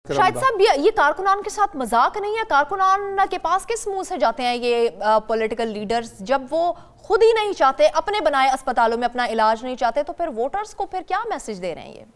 शाहिद साहब ये कारकुनान के साथ मजाक नहीं है? कारकुनान के पास किस मुंह से जाते हैं ये पॉलिटिकल लीडर्स जब वो खुद ही नहीं चाहते, अपने बनाए अस्पतालों में अपना इलाज नहीं चाहते, तो फिर वोटर्स को फिर क्या मैसेज दे रहे हैं ये?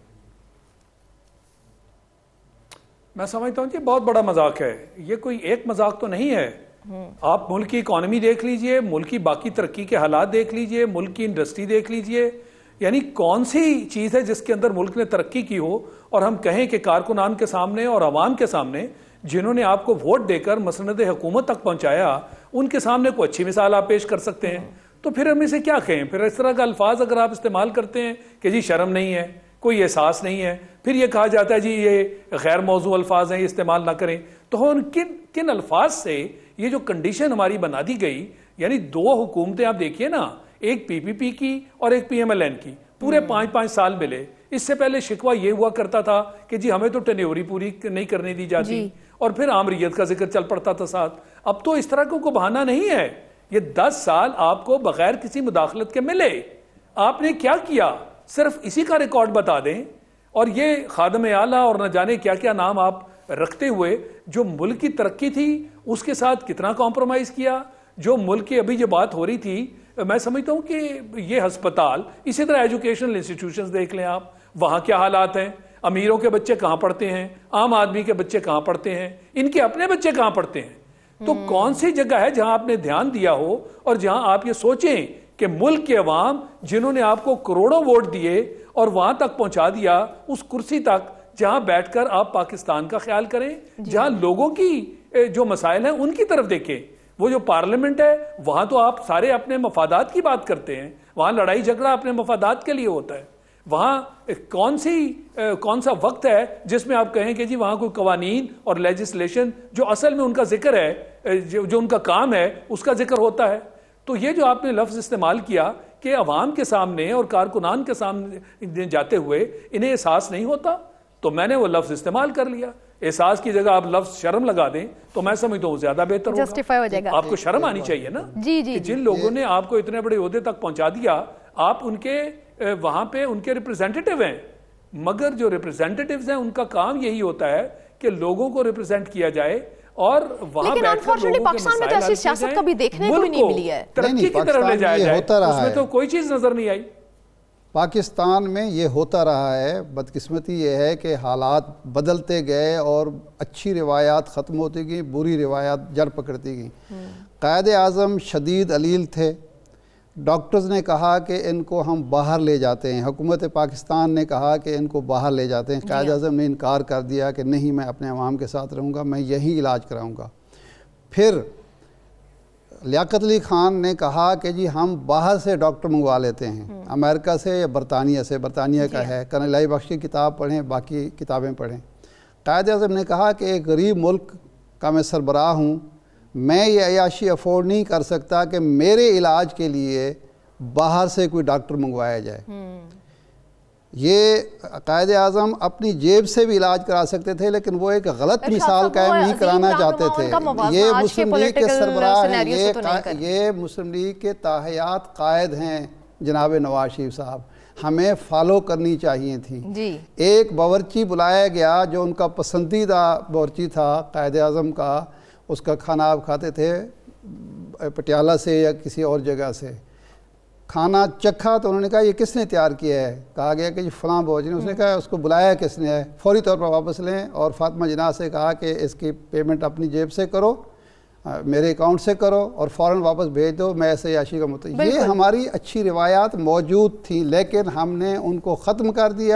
मैं समझता हूँ कि बहुत बड़ा मजाक है ये, कोई एक मजाक तो नहीं है। आप मुल्क की इकोनॉमी देख लीजिए, मुल्क की बाकी तरक्की के हालात देख लीजिए, मुल्क की इंडस्ट्री देख लीजिए, यानी कौन सी चीज़ है जिसके अंदर मुल्क ने तरक्की की हो और हम कहें कि कारकुनान के सामने और आवाम के सामने जिन्होंने आपको वोट देकर मसनद हुकूमत तक पहुंचाया, उनके सामने कोई अच्छी मिसाल आप पेश कर सकते हैं? तो फिर हम इसे क्या कहें? फिर इस तरह का अल्फाज अगर आप इस्तेमाल करते हैं कि जी शर्म नहीं है, कोई एहसास नहीं है, फिर ये कहा जाता है जी ये गैर मौजू अल्फाज हैं, ये इस्तेमाल ना करें, तो हम किन अल्फाज से ये जो कंडीशन हमारी बना दी गई, यानी दो हुकूमतें आप देखिए ना, एक पीपीपी की और एक पीएमएलएन की, पूरे 5-5 साल मिले। इससे पहले शिकवा ये हुआ करता था कि जी हमें तो टेन्योरी पूरी नहीं करने दी जाती और फिर आमरीत का जिक्र चल पड़ता था साथ। अब तो इस तरह को बहाना नहीं है, ये 10 साल आपको बगैर किसी मुदाखलत के मिले। आपने क्या किया? सिर्फ इसी का रिकॉर्ड बता दें और ये खादम आला और न जाने क्या क्या नाम आप रखते हुए जो मुल्क की तरक्की थी उसके साथ कितना कॉम्प्रोमाइज किया। जो मुल्क की अभी जो बात हो रही थी, मैं समझता हूं कि ये अस्पताल, इसी तरह एजुकेशनल इंस्टीट्यूशंस देख लें आप, वहां क्या हालात हैं, अमीरों के बच्चे कहां पढ़ते हैं, आम आदमी के बच्चे कहां पढ़ते हैं, इनके अपने बच्चे कहां पढ़ते हैं। तो कौन सी जगह है जहां आपने ध्यान दिया हो और जहां आप ये सोचें कि मुल्क के अवाम जिन्होंने आपको करोड़ों वोट दिए और वहां तक पहुंचा दिया, उस कुर्सी तक जहां बैठकर आप पाकिस्तान का ख्याल करें, जहां लोगों की जो मसाइल हैं उनकी तरफ देखें। वो जो पार्लियामेंट है वहां तो आप सारे अपने मफादात की बात करते हैं, वहां लड़ाई झगड़ा अपने मफादात के लिए होता है। वहां कौन सा वक्त है जिसमें आप कहें कि जी वहां कोई कवानीन और लेजिस्लेशन जो असल में उनका जिक्र है, जो उनका काम है, उसका जिक्र होता है। तो ये जो आपने लफ्ज इस्तेमाल किया कि अवाम के सामने और कारकुनान के सामने जाते हुए इन्हें एहसास नहीं होता, तो मैंने वो लफ्ज इस्तेमाल कर लिया। एहसास की जगह आप लफ्ज शर्म लगा दें तो मैं समझता हूँ ज्यादा बेहतर होगा। जस्टिफाई हो जाएगा। आपको शर्म आनी चाहिए ना जी, जिन लोगों ने आपको इतने बड़े ओहदे तक पहुंचा दिया, आप उनके वहां पे उनके रिप्रेजेंटेटिव हैं, मगर जो रिप्रेजेंटेटिव्स हैं उनका काम यही होता है कि लोगों को रिप्रेजेंट किया जाए और वहां बैठकर पाकिस्तान में तो ऐसी सियासत कभी देखने को नहीं मिली है, तरक्की की तरफ ले जाया जाए, उसमें तो कोई चीज नजर नहीं आई। पाकिस्तान में ये होता रहा है। बदकिस्मती ये है कि हालात बदलते गए और अच्छी रिवायात ख़त्म होती गई, बुरी रिवायात जड़ पकड़ती गई। कायद आज़म शदीद अलील थे, डॉक्टर्स ने कहा कि इनको हम बाहर ले जाते हैं, हुकूमत पाकिस्तान ने कहा कि इनको बाहर ले जाते हैं। कायद आज़म ने इनकार कर दिया कि नहीं, मैं अपने अवाम के साथ रहूँगा, मैं यहीं इलाज कराऊँगा। फिर लियाकत अली खान ने कहा कि जी हम बाहर से डॉक्टर मंगवा लेते हैं, अमेरिका से या बरतानिया से, बरतानिया का है, कर्नलाई बख्श की किताब पढ़ें, बाकी किताबें पढ़ें। कायद आज़म ने कहा कि एक गरीब मुल्क का मैं सरबराह हूँ, मैं ये अयाशी अफोर्ड नहीं कर सकता कि मेरे इलाज के लिए बाहर से कोई डॉक्टर मंगवाया जाए। ये कायद आज़म अपनी जेब से भी इलाज करा सकते थे, लेकिन वो एक गलत मिसाल कायम नहीं कराना चाहते थे। ये मुस्लिम लीग के सरबराह हैं, ये मुस्लिम लीग के ताहयात कायद हैं जनाब नवाज शरीफ साहब, हमें फॉलो करनी चाहिए थी। एक बावर्ची बुलाया गया जो उनका पसंदीदा बावर्ची था कायद आज़म का, उसका खाना आप खाते थे पटियाला से या किसी और जगह से। खाना चखा तो उन्होंने कहा ये किसने तैयार किया है? कहा गया कि जी फलां बावर्ची ने। उसने कहा उसको बुलाया किसने है? फौरी तौर पर वापस लें और फातिमा जिन्ना से कहा कि इसकी पेमेंट अपनी जेब से करो, मेरे अकाउंट से करो और फ़ौरन वापस भेज दो, मैं ऐसे याशी का मतलब। ये हमारी अच्छी रिवायात मौजूद थी, लेकिन हमने उनको ख़त्म कर दिया।